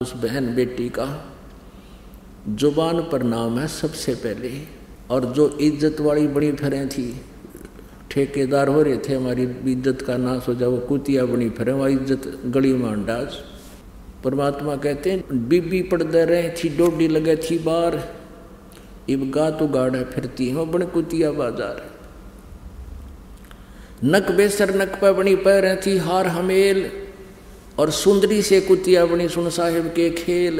उस बहन बेटी का जुबान पर नाम है सबसे पहले। और जो इज्जत वाली बड़ी फिरें थी, ठेकेदार हो रहे थे हमारी इज्जत का नाश हो जाए, वो कुतिया बनी फिरें, वह इज्जत गली मांडाज। परमात्मा कहते हैं बीबी पड़दे रहे थी, डोडी लगे थी बार, इब गा तो गाड़ा फिरती है बड़ कुतिया बाजार। नक बेसर नक पे बनी पैर थी हार हमेल, और सुंदरी से कुतिया बनी सुन साहिब के खेल।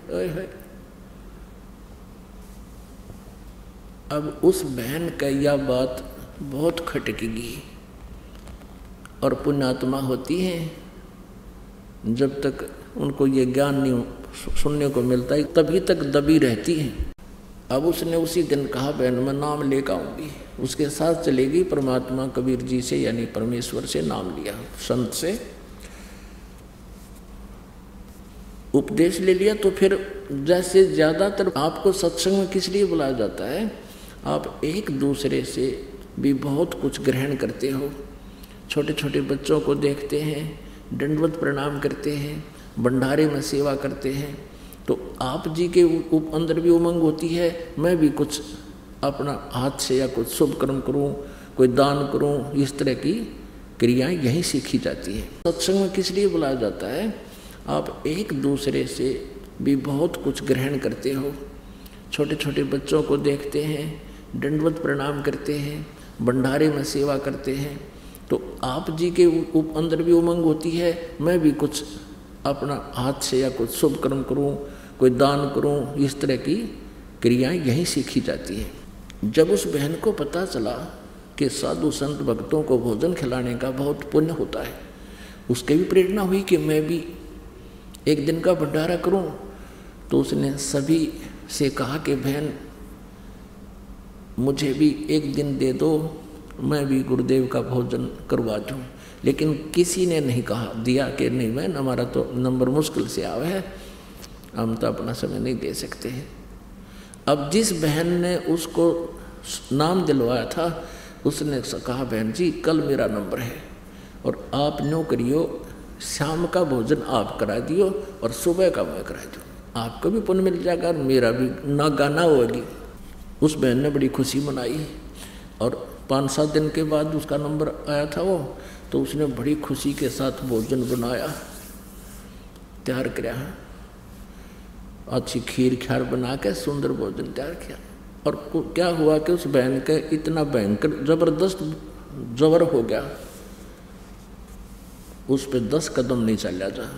अब उस बहन का यह बात बहुत खटकेगी। और पुण्यात्मा होती हैं जब तक उनको ये ज्ञान नहीं सुनने को मिलता है तभी तक दबी रहती हैं। अब उसने उसी दिन कहा बहन मैं नाम लेकर आऊँगी, उसके साथ चलेगी। परमात्मा कबीर जी से यानी परमेश्वर से नाम लिया, संत से उपदेश ले लिया। तो फिर जैसे ज़्यादातर आपको सत्संग में किस लिए बुलाया जाता है, आप एक दूसरे से भी बहुत कुछ ग्रहण करते हो। छोटे छोटे बच्चों को देखते हैं, दंडवत प्रणाम करते हैं, भंडारे में सेवा करते हैं, तो आप जी के अंदर भी उमंग होती है मैं भी कुछ अपना हाथ से या कुछ शुभ कर्म करूं, कोई दान करूं। इस तरह की क्रियाएं यहीं सीखी जाती हैं। सत्संग में किस लिए बुलाया जाता है, आप एक दूसरे से भी बहुत कुछ ग्रहण करते हो। छोटे छोटे बच्चों को देखते हैं, दंडवत प्रणाम करते हैं, भंडारे में सेवा करते हैं, तो आप जी के अंदर भी उमंग होती है मैं भी कुछ अपना हाथ से या कुछ शुभ कर्म करूं, कोई दान करूं। इस तरह की क्रियाएं यहीं सीखी जाती हैं। जब उस बहन को पता चला कि साधु संत भक्तों को भोजन खिलाने का बहुत पुण्य होता है, उसके भी प्रेरणा हुई कि मैं भी एक दिन का भंडारा करूं। तो उसने सभी से कहा कि बहन मुझे भी एक दिन दे दो, मैं भी गुरुदेव का भोजन करवा दूँ। लेकिन किसी ने नहीं कहा दिया कि नहीं बहन हमारा तो नंबर मुश्किल से आवे है, हम तो अपना समय नहीं दे सकते हैं। अब जिस बहन ने उसको नाम दिलवाया था उसने कहा बहन जी कल मेरा नंबर है और आप न्यों करियो, शाम का भोजन आप करा दियो और सुबह का मैं करा दूँ, आपको भी पुण्य मिल जाएगा और मेरा भी ना गाना होगी। उस बहन ने बड़ी खुशी मनाई और 5-7 दिन के बाद उसका नंबर आया था वो, तो उसने बड़ी खुशी के साथ भोजन बनाया, तैयार किया, अच्छी खीर ख्यार बना के सुंदर भोजन तैयार किया। और क्या हुआ कि उस बहन का इतना भयंकर जबरदस्त जबर हो गया, उस पे 10 कदम नहीं चला जा।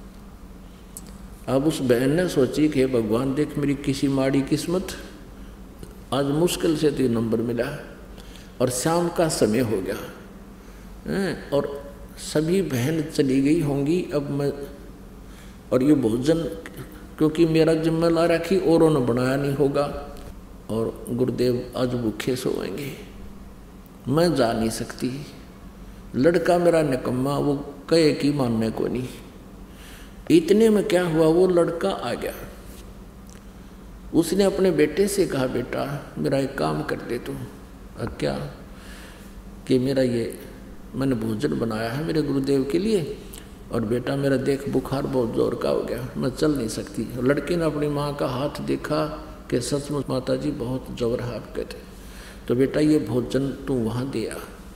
अब उस बहन ने सोची कि भगवान देख मेरी किसी माड़ी किस्मत, आज मुश्किल से तो नंबर मिला और शाम का समय हो गया और सभी बहन चली गई होंगी। अब मैं और ये भोजन क्योंकि मेरा जिम्मा ला रखी औरों ने बनाया नहीं होगा और गुरुदेव आज भूखे सोएंगे, मैं जा नहीं सकती। लड़का मेरा निकम्मा, वो कहे कि मानने को नहीं। इतने में क्या हुआ, वो लड़का आ गया। उसने अपने बेटे से कहा बेटा मेरा एक काम कर दे तू। क्या कि मेरा ये मैंने भोजन बनाया है मेरे गुरुदेव के लिए और बेटा मेरा देख बुखार बहुत जोर का हो गया, मैं चल नहीं सकती। लड़के ने अपनी माँ का हाथ देखा कि सचमुच माता जी बहुत जोर है आपके थे, तो बेटा ये भोजन तू वहाँ दिया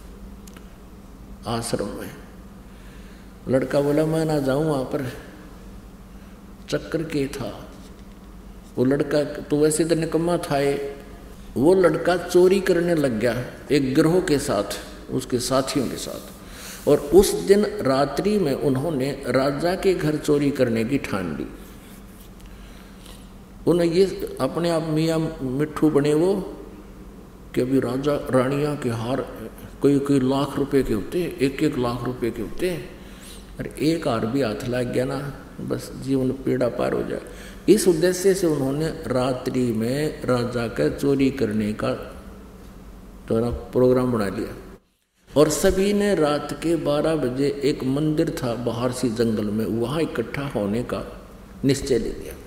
आश्रम में। लड़का बोला मैं ना जाऊँ वहाँ पर, चक्कर के था वो लड़का तो वैसे तो निकम्मा था ये, वो लड़का चोरी करने लग गया एक गिरोह के साथ, उसके साथियों के साथ। और उस दिन रात्रि में उन्होंने राजा के घर चोरी करने की ठान ली। उन्हें ये अपने आप मियाँ मिट्ठू बने वो कि अभी राजा रानियाँ के हार कोई लाख रुपए के होते, 1-1 लाख रुपए के होते, और एक हार भी हाथ लग गया ना बस जीवन पीड़ा पार हो जाए। इस उद्देश्य से उन्होंने रात्रि में राजा का चोरी करने का प्रोग्राम बना लिया और सभी ने रात के 12 बजे एक मंदिर था बाहर सी जंगल में, वहाँ इकट्ठा होने का निश्चय ले लिया।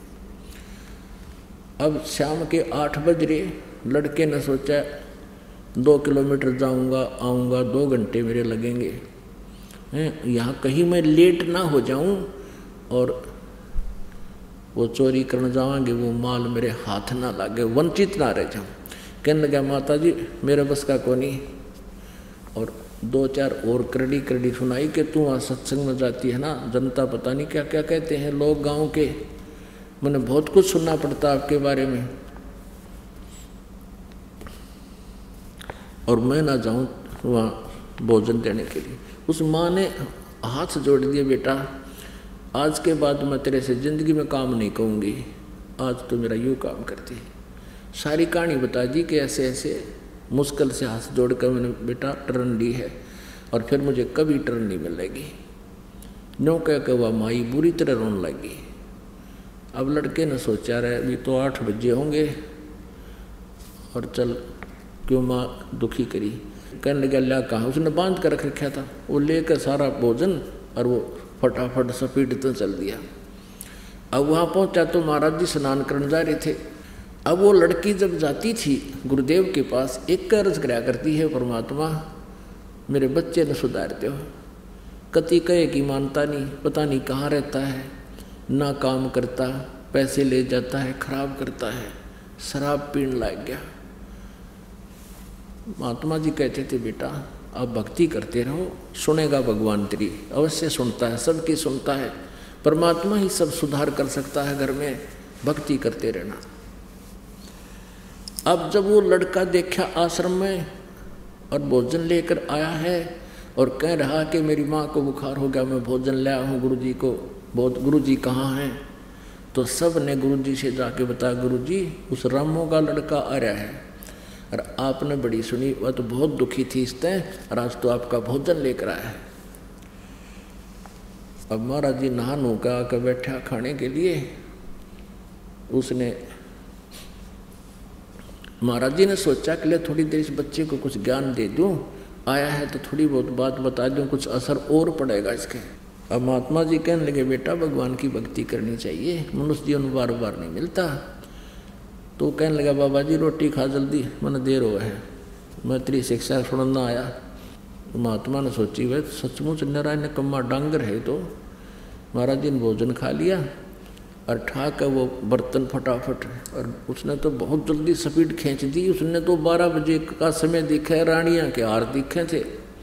अब शाम के 8 बज रहे, लड़के ने सोचा 2 किलोमीटर जाऊंगा आऊँगा, 2 घंटे मेरे लगेंगे, यहाँ कहीं मैं लेट ना हो जाऊं और वो चोरी करने जावांगे, वो माल मेरे हाथ ना लागे, वंचित ना रह जाऊँ। कहने लगा माता जी मेरे बस का कोनी। और 2-4 और करड़ी करड़ी सुनाई कि तू वहाँ सत्संग में जाती है ना, जनता पता नहीं क्या क्या कहते हैं लोग गांव के, मैंने बहुत कुछ सुनना पड़ता आपके बारे में, और मैं ना जाऊँ वहाँ भोजन देने के लिए। उस माँ ने हाथ जोड़ दिए, बेटा आज के बाद मैं तेरे से ज़िंदगी में काम नहीं कहूँगी, आज तो मेरा यूँ काम करती है। सारी कहानी बता दी कि ऐसे ऐसे मुश्किल से हाथ जोड़कर मैंने बेटा टर्न ली है, और फिर मुझे कभी टर्न नहीं मिलेगी। न्यों कह के वह माई बुरी तरह रोने लगी। अब लड़के ने सोचा रहे अभी तो 8 बजे होंगे, और चल क्यों माँ दुखी करी। कहने लगा ल्या कहाँ, उसने बांध कर रख रखा था, वो लेकर सारा भोजन और वो फटाफट स्पीड तो चल दिया। अब वहाँ पहुँचा तो महाराज जी स्नान करने जा रहे थे। अब वो लड़की जब जाती थी गुरुदेव के पास, एक अर्ज कराया करती है, परमात्मा मेरे बच्चे ने सुधारते हो। कति कहे कि मानता नहीं, पता नहीं कहाँ रहता है, ना काम करता, पैसे ले जाता है, खराब करता है, शराब पीने लग गया। महात्मा जी कहते थे बेटा आप भक्ति करते रहो, सुनेगा भगवान तेरी, अवश्य सुनता है, सबकी सुनता है, परमात्मा ही सब सुधार कर सकता है घर में, भक्ति करते रहना। अब जब वो लड़का देखा आश्रम में और भोजन लेकर आया है और कह रहा कि मेरी माँ को बुखार हो गया, मैं भोजन ले आया हूँ गुरुजी को, बहुत गुरुजी कहाँ हैं, तो सब ने गुरुजी से जाके बताया गुरुजी उस रामो का लड़का आ रहा है, और आपने बड़ी सुनी, वह तो बहुत दुखी थी इससे, और आज तो आपका भोजन लेकर आया है। अब महाराज जी नहा नु का आकर बैठा खाने के लिए। उसने महाराज जी ने सोचा कि ले थोड़ी देर इस बच्चे को कुछ ज्ञान दे दूं, आया है तो थोड़ी बहुत बात बता दूं, कुछ असर और पड़ेगा इसके। अब महात्मा जी कहने लगे बेटा भगवान की भक्ति करनी चाहिए, मनुष्य जीवन बार बार नहीं मिलता। तो कहने लगा बाबा जी रोटी खा जल्दी, मैंने देर हो है, मैं तेरी शिक्षा सुनना आया। महात्मा ने सोची वह सचमुच नारायण ने कम्मा डांगर है। तो महाराज जी ने भोजन खा लिया और ठाक वो बर्तन फटाफट, और उसने तो बहुत जल्दी स्पीड खींच दी। उसने तो 12 बजे का समय दिखा, रानियां के हार दिखे थे।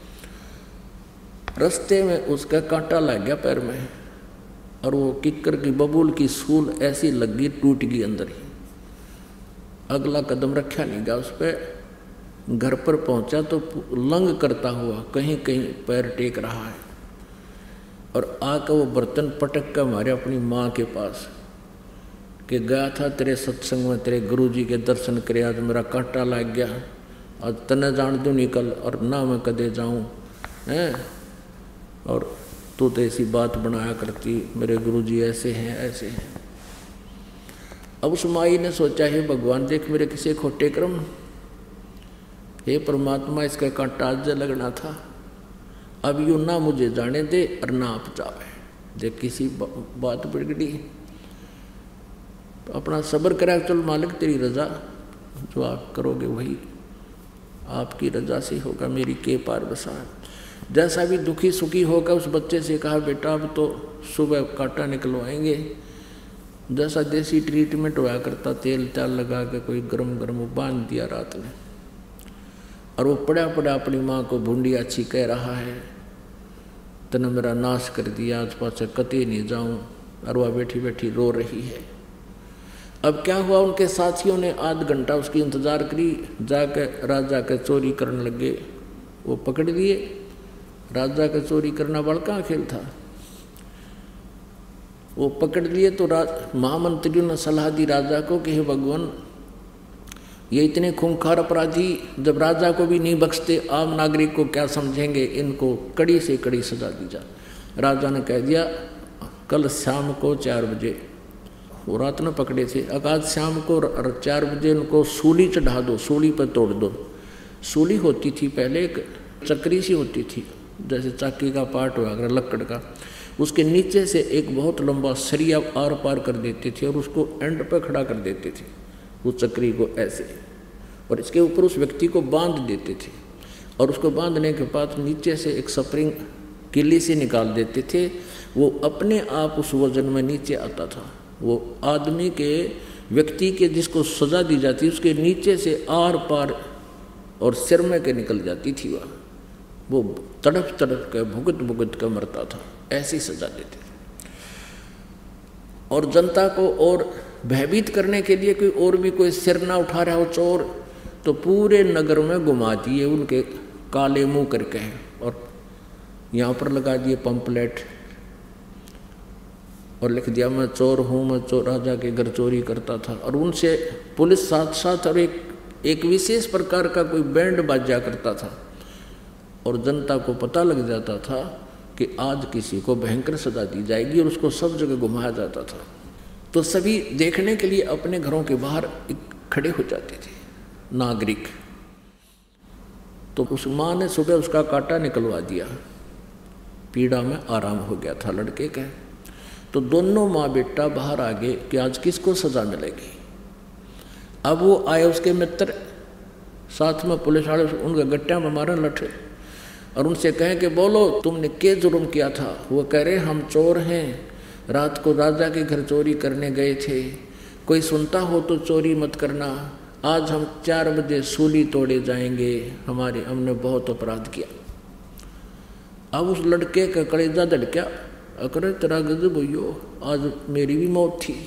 रास्ते में उसका कांटा लग गया पैर में, और वो किक्कर की बबूल की सूल ऐसी लग गई, टूट गई अंदर ही। अगला कदम रखा नहीं गया उस पर। घर पर पहुंचा तो लंग करता हुआ कहीं कहीं पैर टेक रहा है, और आकर वो बर्तन पटक कर मारे अपनी माँ के पास कि गया था तेरे सत्संग में, तेरे गुरुजी के दर्शन करे, आज मेरा कांटा लग गया, आज तने जान दूँ निकल, और ना मैं कदे जाऊँ हैं, और तू तो ऐसी बात बनाया करती, मेरे गुरुजी ऐसे हैं ऐसे हैं। अब उस माई ने सोचा है भगवान देख मेरे किसी खोटे कर्म, हे परमात्मा इसका कांटा आज लगना था, अब यूँ ना मुझे जाने दे और ना आप जावे। देख किसी बात बिगड़ी, अपना सब्र करा, चल मालिक तेरी रजा, जो आप करोगे वही आपकी रजा से होगा, मेरी के पार बसा। जैसा भी दुखी सुखी होकर उस बच्चे से कहा बेटा अब तो सुबह कांटा निकलवाएंगे, जैसा देसी ट्रीटमेंट हुआ करता, तेल तेल लगा के कोई गरम गरम बांध दिया रात में। और वो पड़ा पड़ा अपनी माँ को भूंडी अच्छी कह रहा है, तने मेरा नाश कर दिया, आज पास कते नहीं जाऊँ, और वह बैठी बैठी रो रही है। अब क्या हुआ, उनके साथियों ने आध घंटा उसकी इंतजार करी, जाकर राजा के चोरी करने लगे, वो पकड़ लिए। राजा का चोरी करना बड़का खेल था, वो पकड़ लिए। तो महामंत्रियों ने सलाह दी राजा को कि हे भगवान ये इतने खूंखार अपराधी जब राजा को भी नहीं बख्शते, आम नागरिक को क्या समझेंगे, इनको कड़ी से कड़ी सजा दी जा। राजा ने कह दिया कल शाम को 4 बजे, वो रात में पकड़े थे, अगाध शाम को 4 बजे उनको सूली चढ़ा दो, सूली पर तोड़ दो। सूली होती थी पहले एक चक्री सी होती थी, जैसे चाकी का पार्ट हुआ अगर लकड़ का, उसके नीचे से एक बहुत लंबा सरिया आर पार कर देते थे और उसको एंड पर खड़ा कर देते थे उस चक्री को ऐसे, और इसके ऊपर उस व्यक्ति को बांध देते थे, और उसको बांधने के बाद नीचे से एक स्प्रिंग किल्ली से निकाल देते थे, वो अपने आप उस वजन में नीचे आता था। वो आदमी के व्यक्ति के जिसको सजा दी जाती उसके नीचे से आर पार और सिर में के निकल जाती थी वो तड़प तड़प के भुगत भुगत कर मरता था, ऐसी सजा देते। और जनता को और भयभीत करने के लिए कोई और भी कोई सिर ना उठा रहा हो चोर, तो पूरे नगर में घुमा दिए उनके काले मुंह करके और यहाँ पर लगा दिए पंपलेट और लिख दिया मैं चोर हूँ, मैं चोर राजा के घर चोरी करता था। और उनसे पुलिस साथ साथ और एक विशेष प्रकार का कोई बैंड बाजा करता था और जनता को पता लग जाता था कि आज किसी को भयंकर सजा दी जाएगी और उसको सब जगह घुमाया जाता था। तो सभी देखने के लिए अपने घरों के बाहर खड़े हो जाते थे नागरिक। तो उस माँ ने सुबह उसका कांटा निकलवा दिया, पीड़ा में आराम हो गया था लड़के का। तो दोनों माँ बेटा बाहर आ गए कि आज किसको सजा मिलेगी। अब वो आए उसके मित्र साथ में पुलिस वाले उनके गट्टियाँ में मारने लटे और उनसे कहें कि बोलो तुमने क्या जुर्म किया था। वो कह रहे हम चोर हैं, रात को राजा के घर चोरी करने गए थे, कोई सुनता हो तो चोरी मत करना, आज हम 4 बजे सूली तोड़े जाएंगे, हमने बहुत अपराध किया। अब उस लड़के का कलेजा धड़का, अरे तेरा गजब भैयो, आज मेरी भी मौत थी।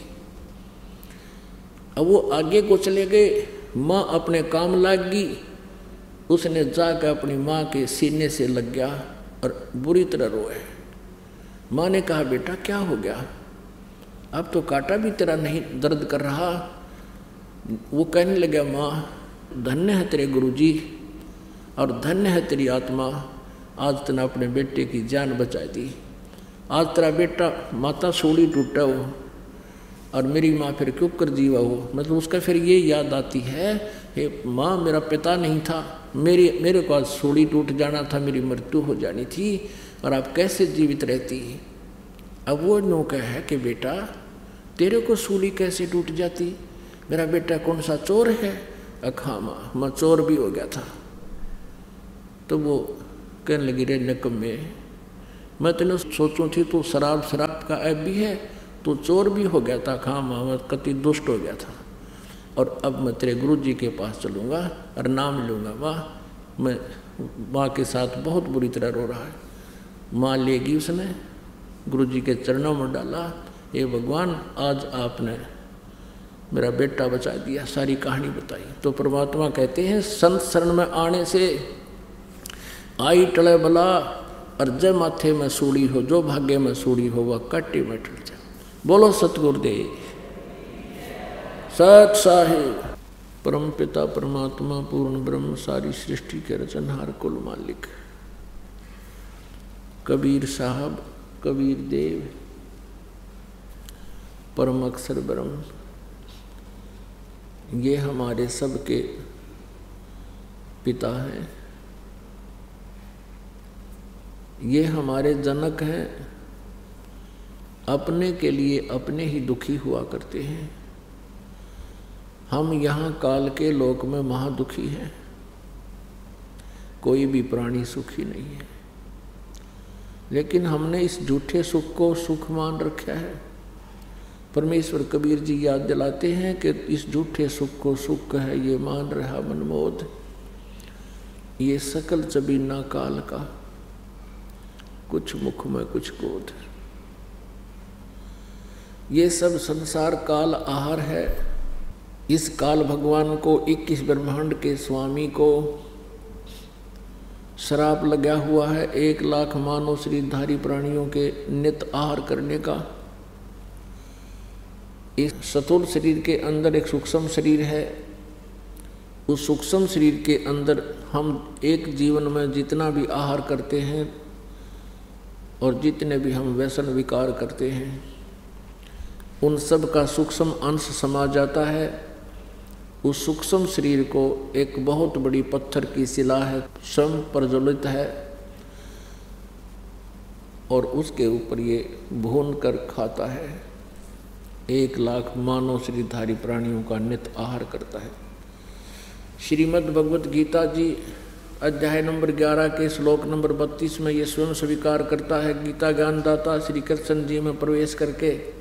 अब वो आगे को चले गए, माँ अपने काम लग गई, उसने जाकर अपनी माँ के सीने से लग गया और बुरी तरह रोए। माँ ने कहा बेटा क्या हो गया, अब तो कांटा भी तेरा नहीं दर्द कर रहा। वो कहने लगा माँ धन्य है तेरे गुरुजी और धन्य है तेरी आत्मा, आज तूने अपने बेटे की जान बचा दी। आज तेरा बेटा माता सूली टूटा हो और मेरी माँ फिर क्यों कर जीवा हो। मतलब उसका फिर ये याद आती है हे माँ मेरा पिता नहीं था, मेरे को आज सूली टूट जाना था, मेरी मृत्यु हो जानी थी और आप कैसे जीवित रहती। अब वो नौका है कि बेटा तेरे को सूली कैसे टूट जाती, मेरा बेटा कौन सा चोर है। अखा माँ मैं चोर भी हो गया था। तो वो कहने लगी रे निकम्मे, मैं तेने सोचूं थी तू शराब का ऐप भी है, तू चोर भी हो गया था। खा माँ मैं कति दुष्ट हो गया था और अब मैं तेरे गुरुजी के पास चलूँगा और नाम लूँगा। मैं माँ के साथ बहुत बुरी तरह रो रहा है। माँ लेगी, उसने गुरुजी के चरणों में डाला, ये भगवान आज आपने मेरा बेटा बचा दिया, सारी कहानी बताई। तो परमात्मा कहते हैं संत शरण में आने से आई टले बला और जय माथे में सूड़ी हो, जो भाग्य में सूड़ी हो वह कट्टी में टल जाए। बोलो सतगुरुदेव सत साहिब। परम पिता परमात्मा पूर्ण ब्रह्म सारी सृष्टि के रचनहार कुल मालिक कबीर साहब कबीर देव परम अक्षर ब्रह्म, ये हमारे सबके पिता हैं, ये हमारे जनक हैं। अपने के लिए अपने ही दुखी हुआ करते हैं। हम यहाँ काल के लोक में महादुखी हैं, कोई भी प्राणी सुखी नहीं है। लेकिन हमने इस झूठे सुख को सुख मान रखा है। परमेश्वर कबीर जी याद दिलाते हैं कि इस झूठे सुख को सुख है ये मान रहा मनमोद, ये सकल चबीना काल का, कुछ मुख में कुछ क्रोध। ये सब संसार काल आहार है। इस काल भगवान को 21 ब्रह्मांड के स्वामी को श्राप लगा हुआ है 1 लाख मानव शरीरधारी प्राणियों के नित आहार करने का। इस स्थूल शरीर के अंदर एक सूक्ष्म शरीर है। उस सूक्ष्म शरीर के अंदर हम एक जीवन में जितना भी आहार करते हैं और जितने भी हम व्यसन विकार करते हैं उन सब का सूक्ष्म अंश समा जाता है। उस सूक्ष्म शरीर को एक बहुत बड़ी पत्थर की शिला है, स्वयं प्रज्वलित है और उसके ऊपर ये भून कर खाता है। 1 लाख मानव शरीरधारी प्राणियों का नित आहार करता है। श्रीमद् भगवत गीता जी अध्याय नंबर 11 के श्लोक नंबर 32 में ये स्वयं स्वीकार करता है। गीता ज्ञानदाता श्री कृष्ण जी में प्रवेश करके